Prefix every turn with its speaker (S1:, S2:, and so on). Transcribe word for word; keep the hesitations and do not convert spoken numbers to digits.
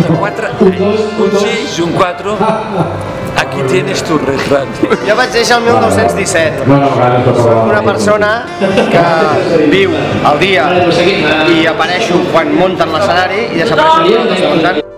S1: quatre anys, un sis i un quatre, aquí tienes tu retrato.
S2: Jo vaig néixer el mil nou-cents disset. Soc una persona que viu el dia i apareixo quan munten l'escenari i desapareixo quan desmunten.